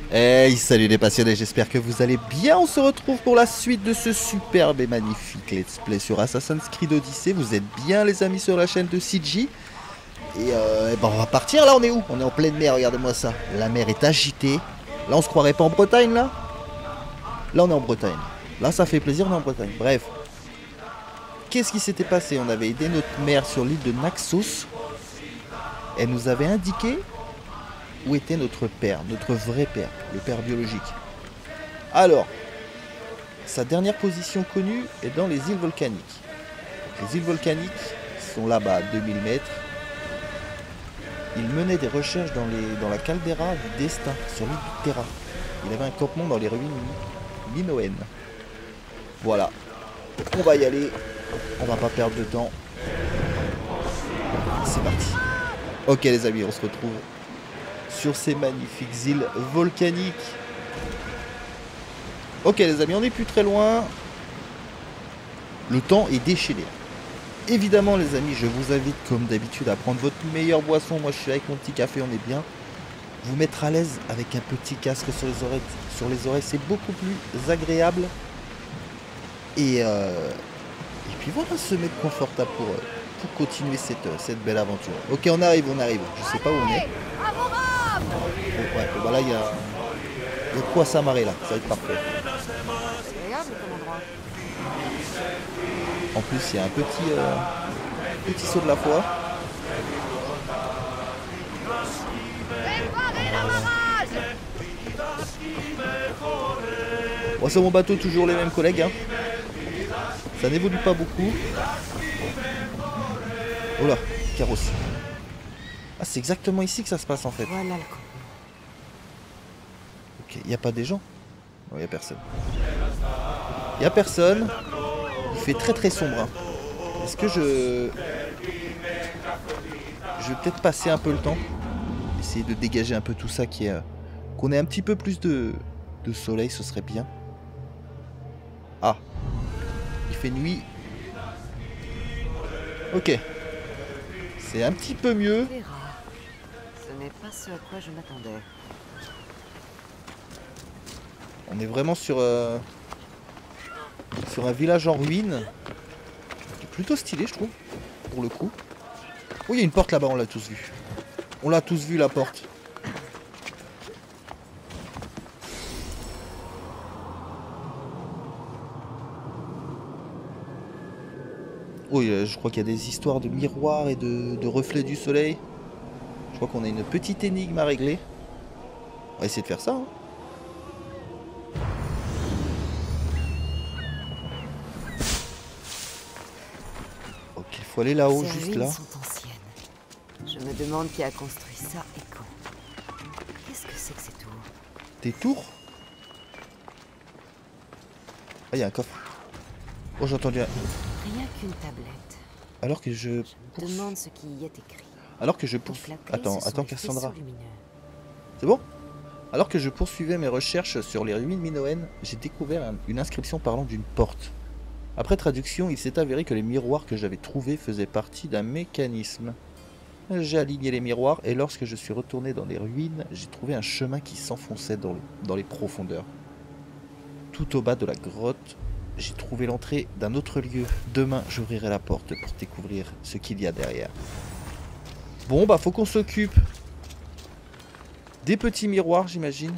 Hey, salut les passionnés, j'espère que vous allez bien. On se retrouve pour la suite de ce superbe et magnifique let's play sur Assassin's Creed Odyssey. Vous êtes bien les amis sur la chaîne de CG. Et ben on va partir là, on est où? On est en pleine mer, regardez-moi ça. La mer est agitée. Là on se croirait pas en Bretagne là? Là on est en Bretagne. Là ça fait plaisir, on est en Bretagne. Bref. Qu'est-ce qui s'était passé? On avait aidé notre mère sur l'île de Naxos. Elle nous avait indiqué où était notre père, notre vrai père, le père biologique. Alors, sa dernière position connue est dans les îles volcaniques. Les îles volcaniques sont là-bas à 2000 mètres. Il menait des recherches dans la caldeira du destin, sur l'île du Terra. Il avait un campement dans les ruines minoennes. Voilà. On va y aller. On va pas perdre de temps. C'est parti. Ok les amis, on se retrouve sur ces magnifiques îles volcaniques. Ok les amis, on n'est plus très loin. Le temps est déchaîné. Évidemment les amis, je vous invite comme d'habitude à prendre votre meilleure boisson. Moi je suis avec mon petit café, on est bien. Vous mettre à l'aise avec un petit casque sur les oreilles, c'est beaucoup plus agréable. Et puis voilà, se mettre confortable pour continuer cette belle aventure. Ok, on arrive. Je sais pas où on est. Bon, ouais, bon, bah là il y a quoi s'amarrer là, ça va être parfait. En plus il y a un petit saut de la foi. Bon, sur mon bateau, toujours les mêmes collègues. Hein. Ça n'évolue pas beaucoup. Oh là, carrosse. Ah, c'est exactement ici que ça se passe en fait. Voilà le ok, il n'y a pas des gens? Non, il n'y a personne. Il n'y a personne. Il fait très très sombre. Hein. Est-ce que je vais peut-être passer un peu le temps. Essayer de dégager un peu tout ça qu'on ait un petit peu plus de soleil, ce serait bien. Ah. Il fait nuit. Ok. C'est un petit peu mieux. Ce n'est pas ce à quoi je m'attendais. On est vraiment sur un village en ruine. Plutôt stylé, je trouve. Pour le coup. Oh, il y a une porte là-bas, on l'a tous vu. On l'a tous vu, la porte. Oui, je crois qu'il y a des histoires de miroirs et de reflets du soleil. Je crois qu'on a une petite énigme à régler. On va essayer de faire ça. Hein. Ok, il faut aller là-haut, juste là. Sont anciennes. Je me demande qui a construit ça et quand. Qu'est-ce que c'est que ces tours? Des tours? Ah, il y a un coffre. Oh, j'ai entendu un... Rien qu'une tablette. Alors que je... Je me demande ce qui y est écrit. Alors que je poursuis... Attends, Cassandra. C'est bon? Alors que je poursuivais mes recherches sur les ruines minoennes, j'ai découvert une inscription parlant d'une porte. Après traduction, il s'est avéré que les miroirs que j'avais trouvés faisaient partie d'un mécanisme. J'ai aligné les miroirs et lorsque je suis retourné dans les ruines, j'ai trouvé un chemin qui s'enfonçait dans les profondeurs. Tout au bas de la grotte, j'ai trouvé l'entrée d'un autre lieu. Demain, j'ouvrirai la porte pour découvrir ce qu'il y a derrière. Bon, bah faut qu'on s'occupe des petits miroirs, j'imagine.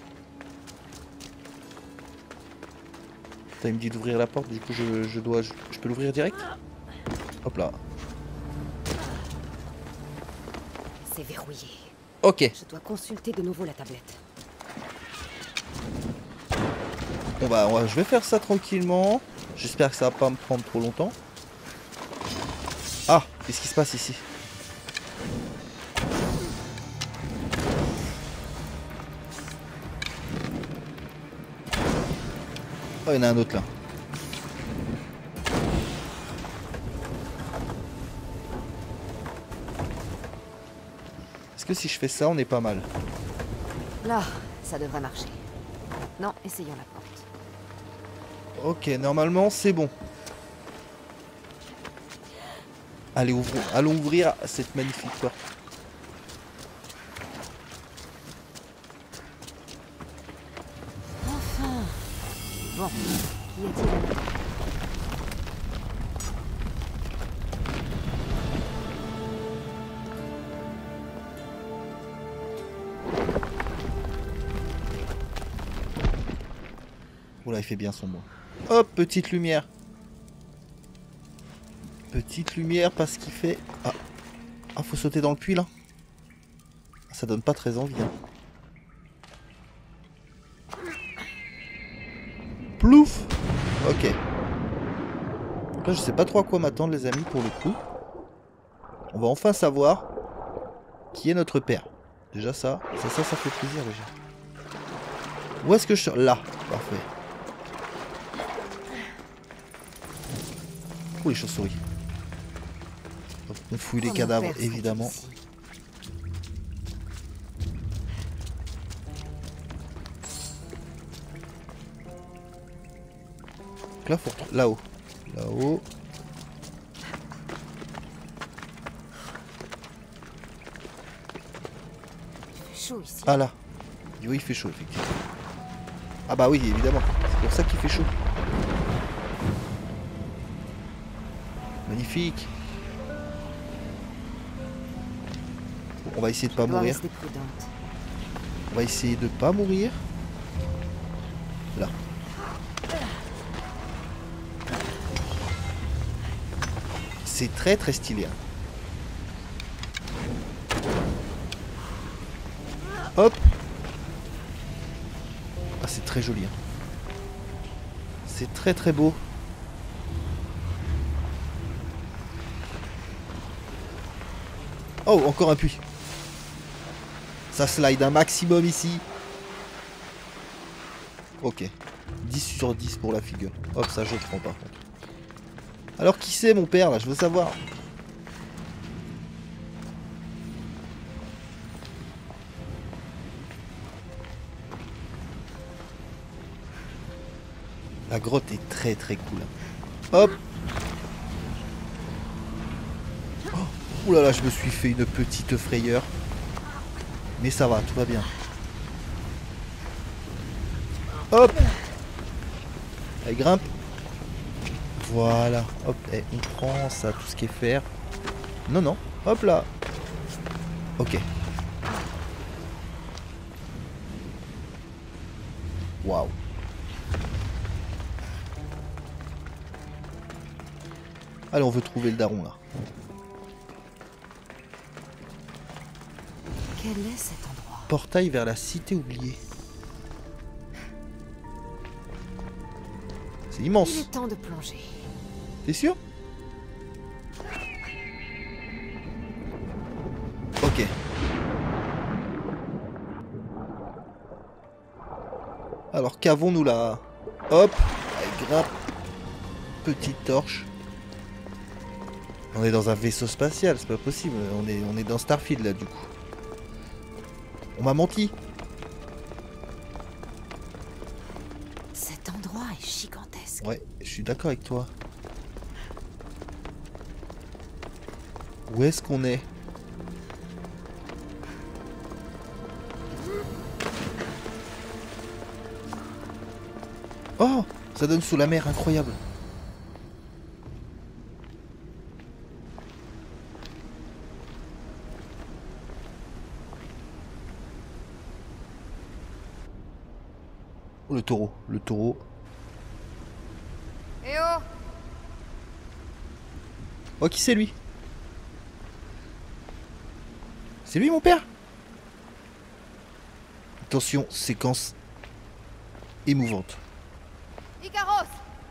Il me dit d'ouvrir la porte, du coup je peux l'ouvrir direct? Hop là. C'est verrouillé. Ok. Je dois consulter de nouveau la tablette. Je vais faire ça tranquillement. J'espère que ça va pas me prendre trop longtemps. Ah, qu'est-ce qui se passe ici? Oh, il y en a un autre là. Est-ce que si je fais ça, on est pas mal? Là, ça devrait marcher. Non, essayons la porte. Ok, normalement c'est bon. Allez, allons ouvrir cette magnifique porte. Bon, qu'y a-t-il là-dedans? Oula, il fait bien son moi. Hop, petite lumière. Petite lumière parce qu'il fait... Ah. Ah, faut sauter dans le puits, là. Ça donne pas très envie, hein. Plouf. Ok. Là, je sais pas trop à quoi m'attendre, les amis, pour le coup. On va enfin savoir qui est notre père. Déjà ça fait plaisir, déjà. Où est-ce que je sors? Là. Parfait. Oh, les chauves-souris. Hop, on fouille les cadavres, évidemment. Là, faut... Là-haut. Là-haut. Il fait chaud ici. Ah là. Oui, il fait chaud, effectivement. Ah bah oui, évidemment. C'est pour ça qu'il fait chaud. Magnifique. Bon, on va essayer de pas mourir. On va essayer de pas mourir. Là. C'est très très stylé. Hein. Hop. Ah, c'est très joli. Hein. C'est très très beau. Oh, encore un puits. Ça slide un maximum ici. Ok. 10 sur 10 pour la figure. Hop, ça je prends par contre. Alors qui c'est mon père là? Je veux savoir. La grotte est très très cool. Hop. Oh, ouh là là, je me suis fait une petite frayeur. Mais ça va, tout va bien. Hop. Allez, grimpe. Voilà. Hop, et on prend ça, tout ce qui est fer. Non, non. Hop là. Ok. Waouh. Allez, on veut trouver le daron là. Quel est cet endroit? Portail vers la cité oubliée. C'est immense. Il est temps de plonger. T'es sûr? Ok. Alors qu'avons-nous là? Hop. Allez, grimpe. Petite torche. On est dans un vaisseau spatial, c'est pas possible. On est dans Starfield là du coup. On m'a menti. Cet endroit est gigantesque. Ouais, je suis d'accord avec toi. Où est-ce qu'on est? Oh, ça donne sous la mer, incroyable. Oh, le taureau, le taureau. Eh oh! Oh, qui c'est lui? C'est lui mon père? Attention, séquence émouvante. Icaros!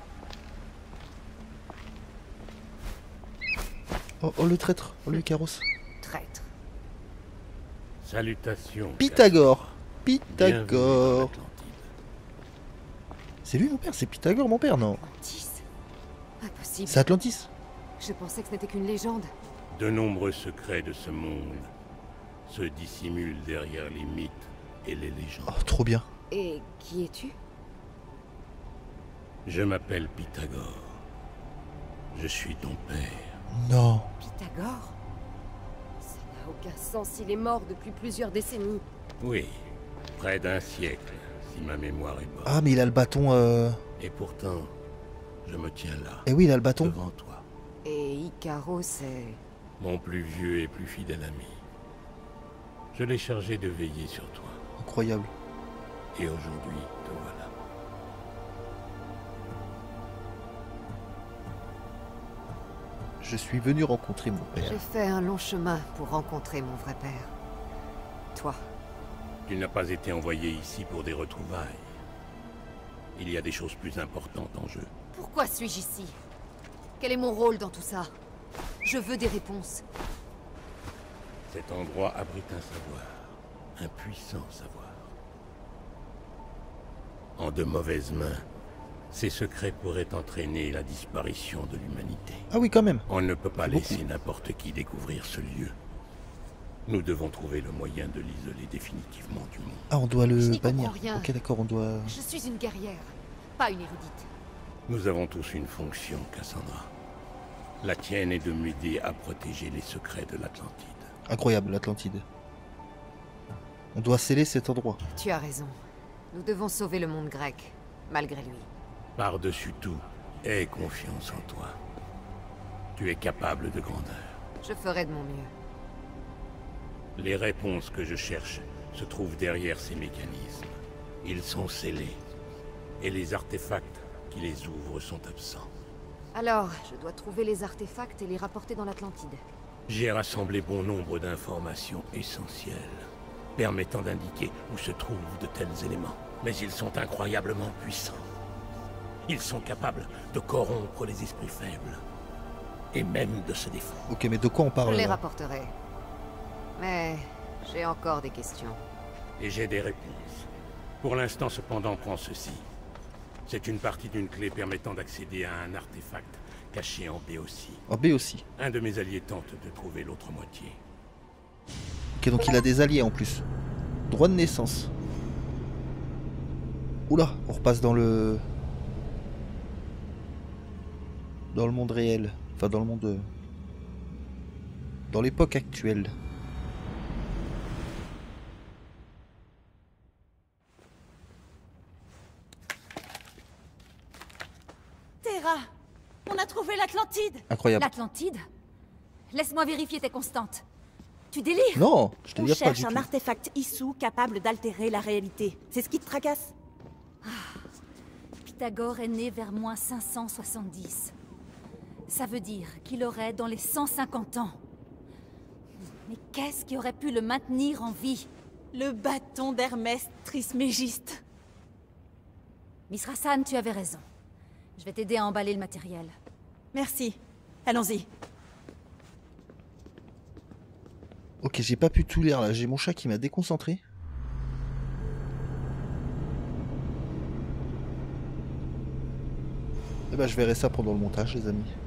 Oh, oh le traître, oh le Icaros. Traître. Salutations. Pythagore. Bienvenue dans Pythagore. l'Atlantide. C'est lui mon père, c'est Pythagore mon père, non? Atlantis. Impossible. C'est Atlantis. Je pensais que ce n'était qu'une légende. De nombreux secrets de ce monde se dissimulent derrière les mythes et les légendes. Oh, trop bien. Et qui es-tu? Je m'appelle Pythagore. Je suis ton père. Non. Pythagore? Ça n'a aucun sens, il est mort depuis plusieurs décennies. Oui, près d'un siècle, si ma mémoire est bonne. Ah, mais il a le bâton. Et pourtant, je me tiens là, Eh oui, il a le bâton. devant toi, Et Icaro, c'est... mon plus vieux et plus fidèle ami. Je l'ai chargé de veiller sur toi. Incroyable. Et aujourd'hui, te voilà. Je suis venu rencontrer mon père. J'ai fait un long chemin pour rencontrer mon vrai père. Toi. Tu n'as pas été envoyé ici pour des retrouvailles. Il y a des choses plus importantes en jeu. Pourquoi suis-je ici? Quel est mon rôle dans tout ça? Je veux des réponses. Cet endroit abrite un savoir. Un puissant savoir. En de mauvaises mains, ces secrets pourraient entraîner la disparition de l'humanité. Ah oui, quand même. On ne peut pas C'est laisser beaucoup. n'importe qui découvrir ce lieu. Nous devons trouver le moyen de l'isoler définitivement du monde. Ah, on doit Je le n'y comprends bannir. rien. Ok, d'accord, on doit... Je suis une guerrière, pas une érudite. Nous avons tous une fonction, Cassandra. La tienne est de m'aider à protéger les secrets de l'Atlantide. Incroyable, l'Atlantide. On doit sceller cet endroit. Tu as raison. Nous devons sauver le monde grec, malgré lui. Par-dessus tout, aie confiance en toi. Tu es capable de grandeur. Je ferai de mon mieux. Les réponses que je cherche se trouvent derrière ces mécanismes. Ils sont scellés. Et les artefacts qui les ouvrent sont absents. Alors, je dois trouver les artefacts et les rapporter dans l'Atlantide. J'ai rassemblé bon nombre d'informations essentielles, permettant d'indiquer où se trouvent de tels éléments. Mais ils sont incroyablement puissants. Ils sont capables de corrompre les esprits faibles. Et même de se défendre. Ok, mais de quoi on Je parle les là? rapporterai. Mais j'ai encore des questions. Et j'ai des réponses. Pour l'instant, cependant, prends ceci. C'est une partie d'une clé permettant d'accéder à un artefact caché en Béotie. En B aussi. Un de mes alliés tente de trouver l'autre moitié. Ok, donc il a des alliés en plus. Droit de naissance. Oula, on repasse dans le... Dans le monde réel. Enfin, dans le monde... Dans l'époque actuelle. Terra, on a trouvé l'Atlantide. Incroyable. L'Atlantide? Laisse-moi vérifier tes constantes. Tu délires? Non, je te On dis pas cherche du un tout. artefact Issou capable d'altérer la réalité. C'est ce qui te tracasse? Pythagore est né vers moins 570. Ça veut dire qu'il aurait dans les 150 ans. Mais qu'est-ce qui aurait pu le maintenir en vie? Le bâton d'Hermès Trismégiste. Miss Rassan, tu avais raison. Je vais t'aider à emballer le matériel. Merci. Allons-y. Ok, j'ai pas pu tout lire là. J'ai mon chat qui m'a déconcentré. Eh ben, je verrai ça pendant le montage, les amis.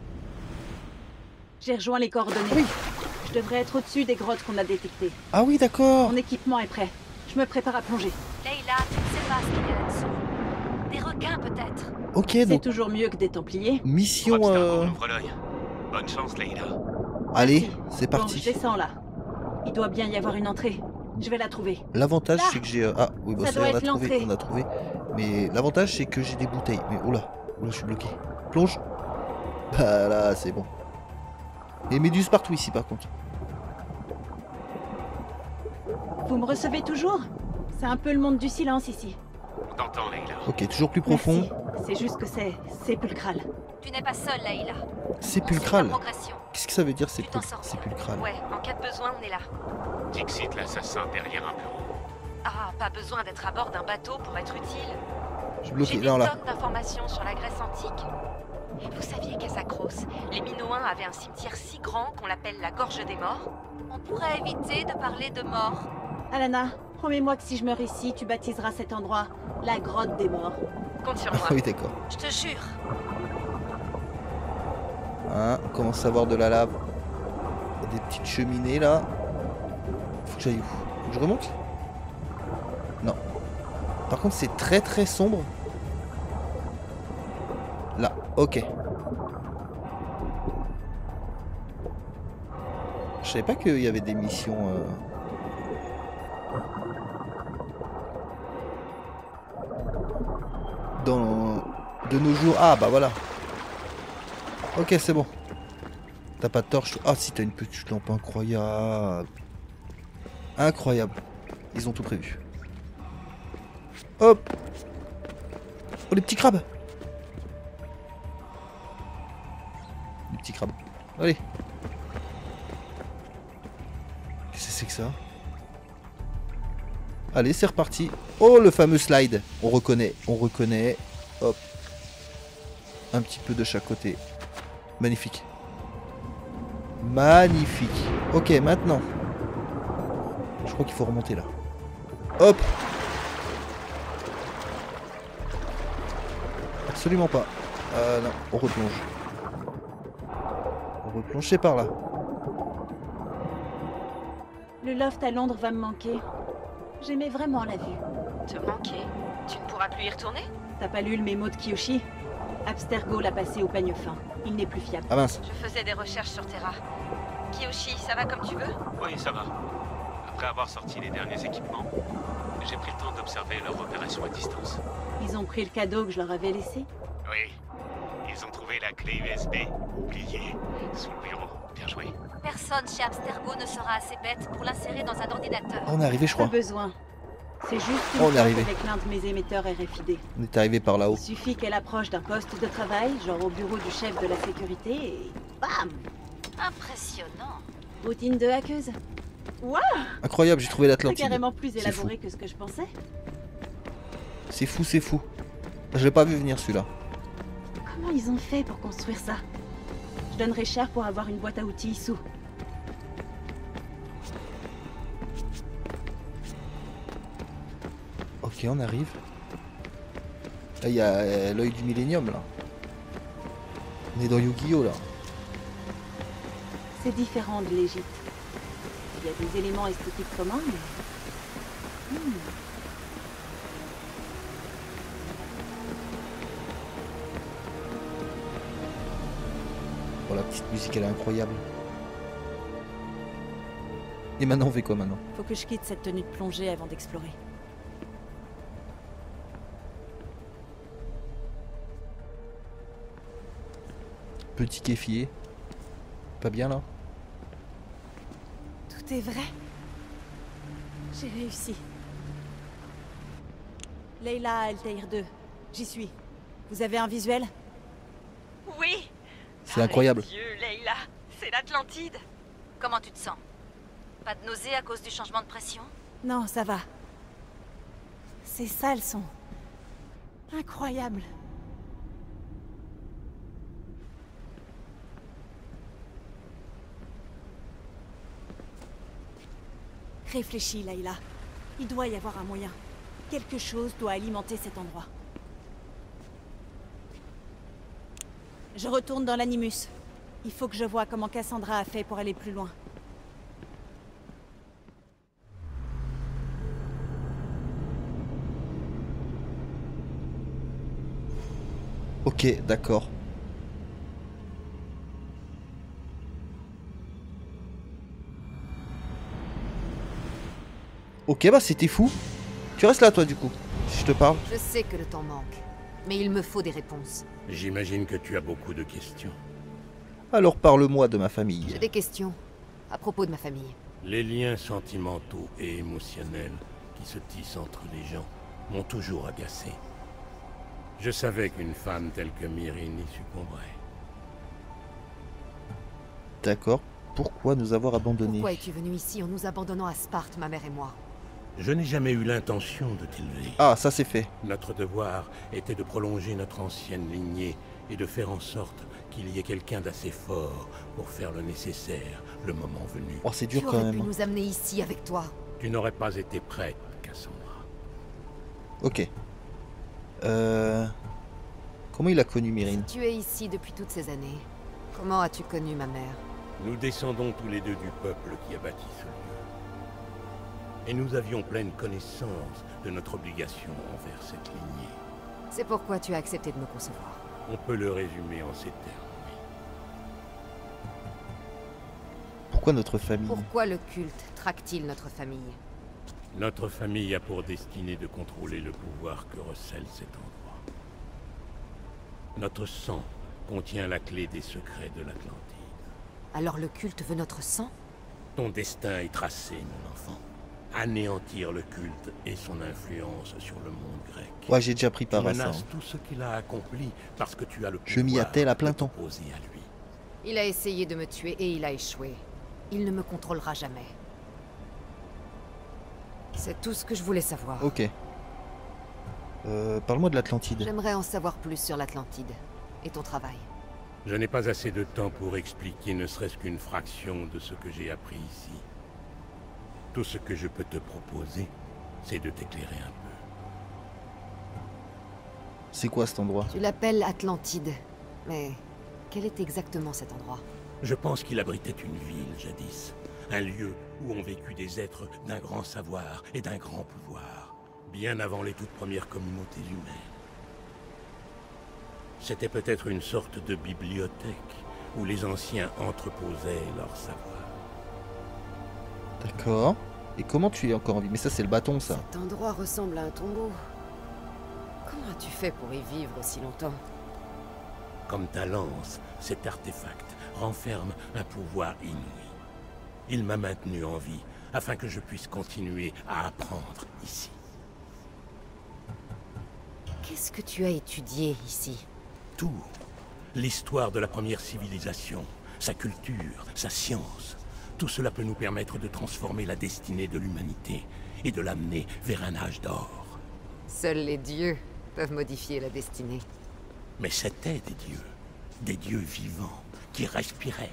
J'ai rejoint les coordonnées. Je devrais être au-dessus des grottes qu'on a détectées. Ah oui, d'accord. Mon équipement est prêt. Je me prépare à plonger. Leïla, tu ne sais pas ce qu'il y a là-dessous. Des requins, peut-être. Ok, C'est donc toujours mieux que des Templiers. mission... Ouvre l'œil. Bonne chance, Leïla. Allez, Merci. c'est Bon, parti. je descends là. Il doit bien y avoir une entrée. Je vais la trouver. L'avantage, Là. c'est que j'ai... Ah, oui, bah, Ça ça y est, doit être l'entrée. on a trouvé. Mais l'avantage, c'est que j'ai des bouteilles. Mais oula, oula, je suis bloqué. Plonge. Bah là, c'est bon. Les méduses partout ici, par contre. Vous me recevez toujours? C'est un peu le monde du silence ici. On t'entend, Leïla. Ok, toujours plus profond. Merci. C'est juste que c'est sépulcral. Tu n'es pas seule, Leïla. Sépulcral. On suit ta progression. Qu'est-ce que ça veut dire, Tu t'en sortiras. sépulcral? Ouais, en cas de besoin, on est là. Dixit l'assassin derrière un bureau. Ah, pas besoin d'être à bord d'un bateau pour être utile. Je suis J'ai bloqué. des Non, là. tonnes d'informations sur la Grèce antique. Vous saviez qu'à Sacros, les Minoens avaient un cimetière si grand qu'on l'appelle la Gorge des Morts? On pourrait éviter de parler de morts. Alana, promets-moi que si je meurs ici, tu baptiseras cet endroit la grotte des morts. Compte sur Ah moi. oui, d'accord. Je te jure. Hein, on commence à voir de la lave. Il y a des petites cheminées, là. Faut que j'aille où? Faut que je remonte? Non. Par contre, c'est très très sombre. Là, ok. Je savais pas qu'il y avait des missions... Dans De nos jours. Ah bah voilà. Ok, c'est bon. T'as pas de torche. Ah si, t'as une petite lampe incroyable. Incroyable. Ils ont tout prévu. Hop. Oh les petits crabes. Les petits crabes. Allez. Qu'est-ce que c'est que ça? Allez, c'est reparti. Oh, le fameux slide. On reconnaît, on reconnaît. Hop. Un petit peu de chaque côté. Magnifique. Magnifique. Ok, maintenant. Je crois qu'il faut remonter là. Hop. Absolument pas. Non, on replonge. On replonge, c'est par là. Le loft à Londres va me manquer. J'aimais vraiment la vue. Te manquer? Tu ne pourras plus y retourner? T'as pas lu le mémo de Kiyoshi? Abstergo l'a passé au peigne fin. Il n'est plus fiable. Ah mince. Je faisais des recherches sur Terra. Kiyoshi, ça va comme tu veux? Oui, ça va. Après avoir sorti les derniers équipements, j'ai pris le temps d'observer leur opération à distance. Ils ont pris le cadeau que je leur avais laissé. Oui, ils ont trouvé la clé USB, oubliée, sous le bureau. Bien joué. Personne chez Abstergo ne sera assez bête pour l'insérer dans un ordinateur. On est arrivé, je Pas crois. besoin. C'est juste une On est porte arrivé. avec l'un de mes émetteurs RFID. On est arrivé par là-haut. Il suffit qu'elle approche d'un poste de travail, genre au bureau du chef de la sécurité, et bam! Impressionnant. Routine de hackeuse. Waouh! Incroyable, j'ai trouvé C'est l'Atlantide. carrément plus C'est élaboré que ce que je pensais. C'est fou, c'est fou. Je l'ai pas vu venir celui-là. Comment ils ont fait pour construire ça? Je donnerais cher pour avoir une boîte à outils sous. Ok, on arrive. Là, il y a l'œil du millénium, là. On est dans Yu-Gi-Oh, là. C'est différent de l'Égypte. Il y a des éléments esthétiques communs, mais... Oh, la petite musique, elle est incroyable. Et maintenant, on fait quoi maintenant? Faut que je quitte cette tenue de plongée avant d'explorer. Petit kéfier. Pas bien, là? Tout est vrai. J'ai réussi. Leila Altair 2. J'y suis. Vous avez un visuel? Oui! C'est incroyable. Dieu, Leila, c'est l'Atlantide! Comment tu te sens? Pas de nausée à cause du changement de pression? Non, ça va. C'est ça le son. Incroyable. Réfléchis, Leila. Il doit y avoir un moyen. Quelque chose doit alimenter cet endroit. Je retourne dans l'Animus. Il faut que je voie comment Cassandra a fait pour aller plus loin. Ok, d'accord. Ok, bah c'était fou. Tu restes là, toi, du coup, si je te parle. Je sais que le temps manque, mais il me faut des réponses. J'imagine que tu as beaucoup de questions. Alors parle-moi de ma famille. J'ai des questions à propos de ma famille. Les liens sentimentaux et émotionnels qui se tissent entre les gens m'ont toujours agacé. Je savais qu'une femme telle que Myrine y succomberait. D'accord. Pourquoi nous avoir abandonnés? Pourquoi es-tu venu ici en nous abandonnant à Sparte, ma mère et moi? Je n'ai jamais eu l'intention de t'élever. Ah, ça c'est fait. Notre devoir était de prolonger notre ancienne lignée et de faire en sorte qu'il y ait quelqu'un d'assez fort pour faire le nécessaire le moment venu. Oh, c'est Tu dur quand aurais pu même. nous amener ici avec toi. Tu n'aurais pas été prête, Cassandra. Ok. Comment il a connu Myrine? Tu es ici depuis toutes ces années. Comment as-tu connu ma mère? Nous descendons tous les deux du peuple qui a bâti ce lieu. Et nous avions pleine connaissance de notre obligation envers cette lignée. C'est pourquoi tu as accepté de me concevoir. On peut le résumer en ces termes, oui. Pourquoi notre famille? Pourquoi le culte traque-t-il notre famille? Notre famille a pour destinée de contrôler le pouvoir que recèle cet endroit. Notre sang contient la clé des secrets de l'Atlantide. Alors le culte veut notre sang? Ton destin est tracé, mon enfant. Anéantir le culte et son influence sur le monde grec. Ouais, j'ai déjà pris Tu part à ça. menaces tout ce qu'il a accompli parce que tu as le Je m'y pouvoir attelle à plein de temps. t'opposer à lui. Il a essayé de me tuer et il a échoué. Il ne me contrôlera jamais. C'est tout ce que je voulais savoir. Ok. Parle-moi de l'Atlantide. J'aimerais en savoir plus sur l'Atlantide et ton travail. Je n'ai pas assez de temps pour expliquer ne serait-ce qu'une fraction de ce que j'ai appris ici. Tout ce que je peux te proposer, c'est de t'éclairer un peu. C'est quoi cet endroit? Tu l'appelles Atlantide, mais quel est exactement cet endroit? Je pense qu'il abritait une ville jadis. Un lieu où ont vécu des êtres d'un grand savoir et d'un grand pouvoir. Bien avant les toutes premières communautés humaines. C'était peut-être une sorte de bibliothèque où les anciens entreposaient leur savoir. D'accord. Et comment tu es encore en vie? Mais ça, c'est le bâton, ça. Cet endroit ressemble à un tombeau. Comment as-tu fait pour y vivre aussi longtemps? Comme ta lance, cet artefact renferme un pouvoir inouï. Il m'a maintenu en vie afin que je puisse continuer à apprendre ici. Qu'est-ce que tu as étudié ici? Tout. L'histoire de la première civilisation, sa culture, sa science. Tout cela peut nous permettre de transformer la destinée de l'humanité et de l'amener vers un âge d'or. Seuls les dieux peuvent modifier la destinée. Mais c'étaient des dieux vivants, qui respiraient.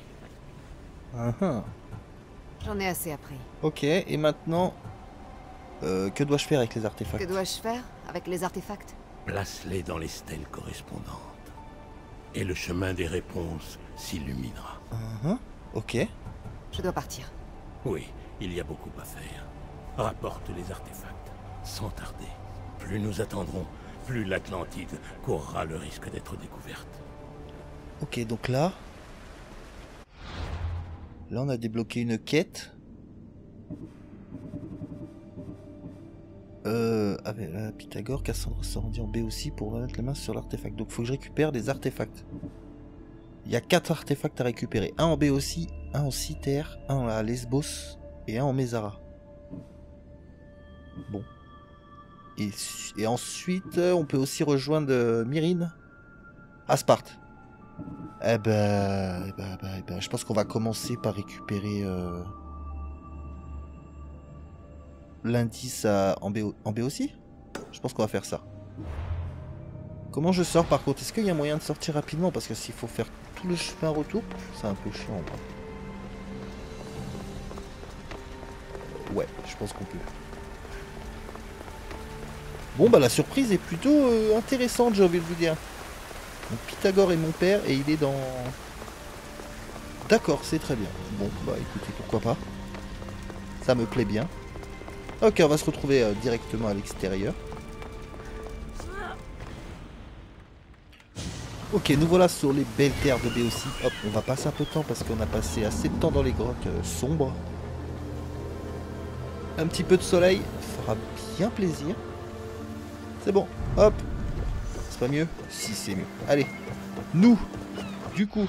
J'en ai assez appris. Ok, et maintenant... que dois-je faire avec les Que artefacts? dois-je faire avec les artefacts? Place-les dans les stèles correspondantes. Et le chemin des réponses s'illuminera. Ok. Je dois partir. Oui, il y a beaucoup à faire. Rapporte les artefacts, sans tarder. Plus nous attendrons, plus l'Atlantide courra le risque d'être découverte. Ok, donc là... Là, on a débloqué une quête. Avec la Pythagore, Cassandre se rendit en B aussi pour mettre la main sur l'artefact. Donc, il faut que je récupère des artefacts. Il y a 4 artefacts à récupérer. Un en B aussi, un en Cythère, un à Lesbos et un en Mésara. Bon. Et ensuite, on peut aussi rejoindre Myrine à Sparte. Eh ben, je pense qu'on va commencer par récupérer l'indice en B aussi. Je pense qu'on va faire ça. Comment je sors par contre? Est-ce qu'il y a moyen de sortir rapidement? Parce que s'il faut faire tout le chemin retour, c'est un peu chiant. Ouais, je pense qu'on peut. Bon bah la surprise est plutôt intéressante, j'ai envie de vous dire. Donc Pythagore est mon père et il est dans... D'accord, c'est très bien. Bon bah écoutez, pourquoi pas. Ça me plaît bien. Ok, on va se retrouver directement à l'extérieur. Ok, nous voilà sur les belles terres de Béotie. Hop, on va passer un peu de temps parce qu'on a passé assez de temps dans les grottes sombres. Un petit peu de soleil fera bien plaisir. C'est bon, hop. C'est pas mieux? Si, c'est mieux. Allez, nous, du coup,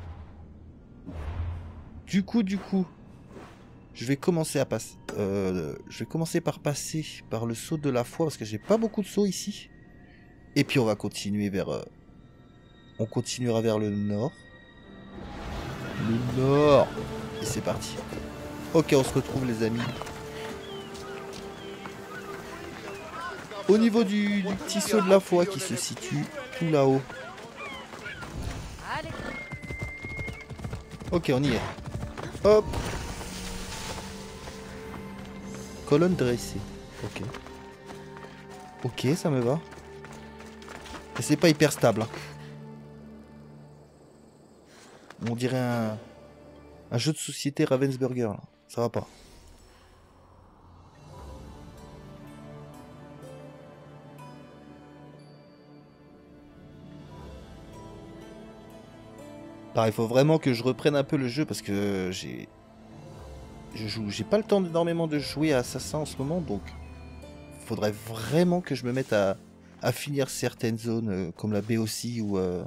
je vais commencer à passer. Je vais commencer par passer par le saut de la foi parce que j'ai pas beaucoup de sauts ici. Et puis on va continuer vers. On continuera vers le nord. Le nord. Et c'est parti. Ok, on se retrouve les amis. Au niveau du petit saut de la foi qui se situe tout là-haut. Ok, on y est. Hop. Colonne dressée. Ok. Ok, ça me va. Et c'est pas hyper stable. Hein. On dirait un jeu de société Ravensburger. Là. Ça va pas. Il faut vraiment que je reprenne un peu le jeu parce que j'ai pas le temps énormément de jouer à Assassin en ce moment, donc faudrait vraiment que je me mette à à finir certaines zones comme la baie aussi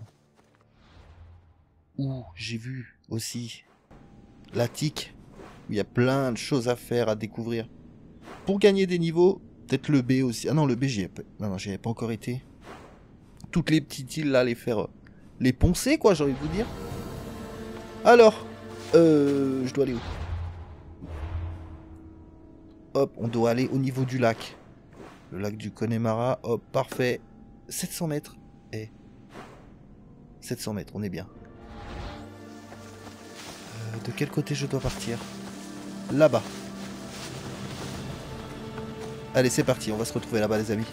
où j'ai vu aussi l'attique où il y a plein de choses à faire, à découvrir. Pour gagner des niveaux, peut-être le B aussi. Ah non, le B, j'y avais pas encore été. Toutes les petites îles là, les poncer quoi, j'ai envie de vous dire. Alors, je dois aller où? Hop, on doit aller au niveau du lac. Le lac du Connemara, hop, parfait. 700 mètres. 700 mètres, on est bien. De quel côté je dois partir? Là-bas. Allez, c'est parti, on va se retrouver là-bas, les amis.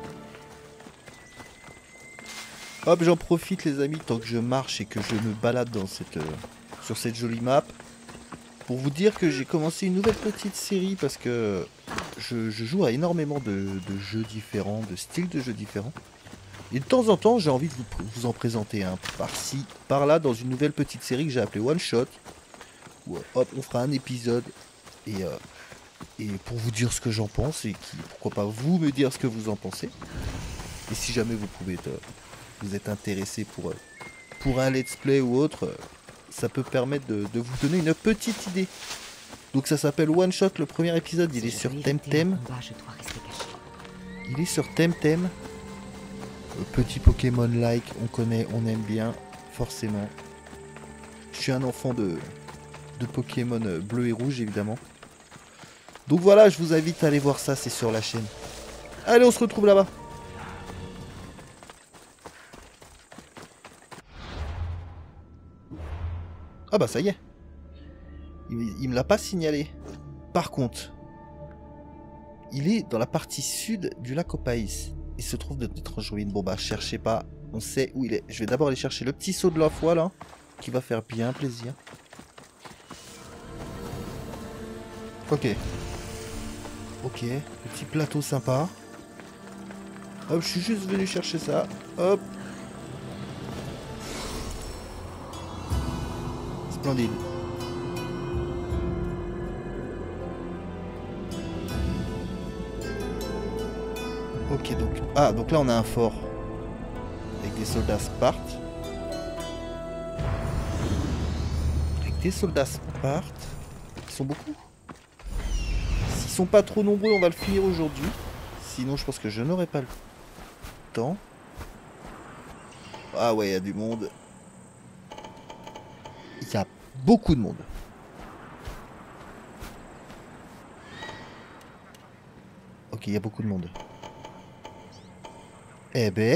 Hop, j'en profite, les amis, tant que je marche et que je me balade dans sur cette jolie map, pour vous dire que j'ai commencé une nouvelle petite série parce que je joue à énormément de jeux différents, de styles de jeux différents. Et de temps en temps, j'ai envie de vous en présenter un par-ci, par-là, dans une nouvelle petite série que j'ai appelée One Shot. Où, hop, on fera un épisode et pour vous dire ce que j'en pense et pourquoi pas vous me dire ce que vous en pensez. Et si jamais vous êtes intéressé pour un let's play ou autre, ça peut permettre de vous donner une petite idée. Donc ça s'appelle One Shot, le premier épisode, il est sur Temtem. Il est sur Temtem. Petit Pokémon like, on connaît, on aime bien, forcément. Je suis un enfant de Pokémon bleu et rouge, évidemment. Donc voilà, je vous invite à aller voir ça, c'est sur la chaîne. Allez, on se retrouve là-bas. Ah bah ça y est. Il me l'a pas signalé. Par contre, il est dans la partie sud du lac Opaïs. Il se trouve de d'étranges ruines. Bon bah cherchez pas, on sait où il est. Je vais d'abord aller chercher le petit saut de la foi là, qui va faire bien plaisir. Ok. Ok, petit plateau sympa. Hop, je suis juste venu chercher ça. Hop. Splendide. Ok, donc... Ah, donc là on a un fort. Avec des soldats Sparte. Avec des soldats Sparte. Ils sont beaucoup. S'ils sont pas trop nombreux, on va le finir aujourd'hui. Sinon, je pense que je n'aurai pas le temps. Ah ouais, il y a du monde. Il y a beaucoup de monde. Ok, il y a beaucoup de monde. Eh ben...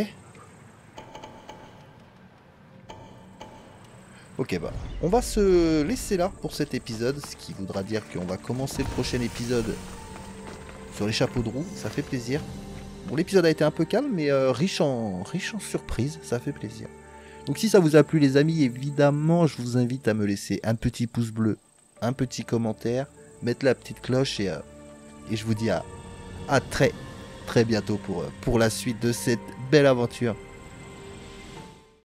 Ok, bah, on va se laisser là pour cet épisode, ce qui voudra dire qu'on va commencer le prochain épisode sur les chapeaux de roue, ça fait plaisir. Bon, l'épisode a été un peu calme, mais riche en surprises, ça fait plaisir. Donc si ça vous a plu les amis, évidemment, je vous invite à me laisser un petit pouce bleu, un petit commentaire, mettre la petite cloche et je vous dis à très bientôt pour la suite de cette belle aventure.